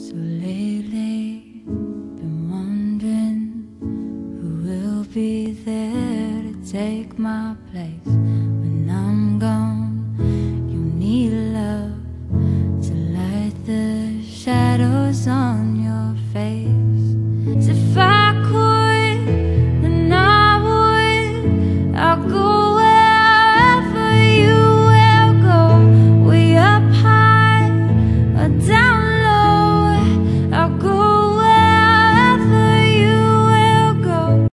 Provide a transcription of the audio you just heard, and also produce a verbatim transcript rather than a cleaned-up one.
So lately, been wondering who will be there to take my place when I'm gone. You need love to light the shadows on your face, to